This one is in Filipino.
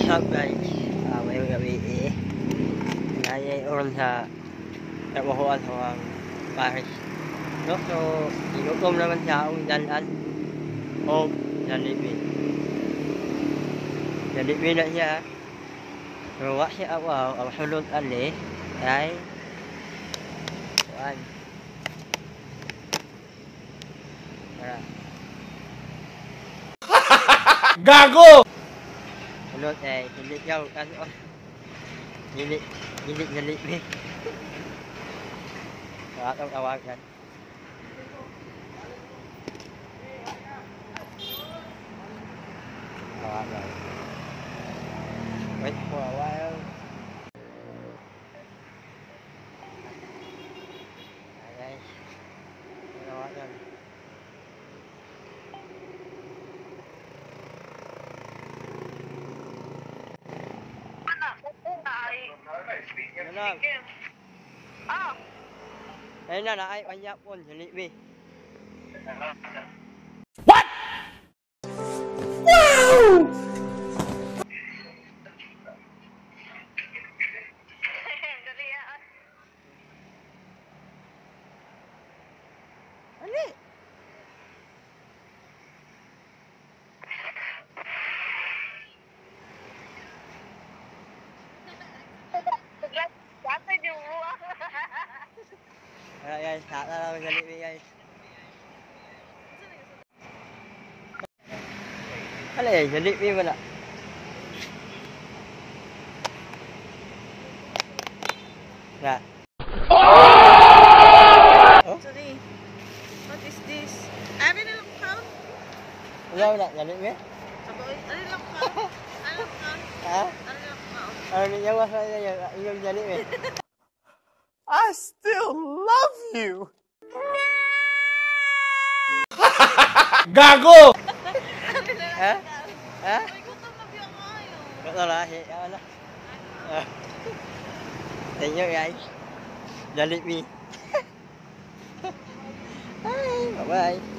up guys? Mayroong gabi eh. Ngayon sa trabahoan ko ang Paris. No? So, inutom naman siya akong dalan o Jollibee. Jollibee na siya. Pero wala siya ako ang sulod ali ay kuan. Gago! Sulod ay hindi yaw ano. Hindi Jollibee. Wala akong tawagan. Tawagan. Wait for a while. Guys. Tawagan. Ayun na, naay kanya po, Jollibee. What? Wow! Ali! Guys, saka na namin Jollibee guys. Ano eh, Jollibee mo na. Na. Oh? Sorry. What is this? Ano na lang ka? Wala, Jollibee? Saboy, ano lang ka? Ano lang ka? Ha? Ano lang ka? Ano niya mas yung Jollibee? I still love you! Gago! Ha? Ha? Ay, gutom na biya kayo. Kata lahi, wala. Thank you guys. Jollibee. Bye, bye-bye.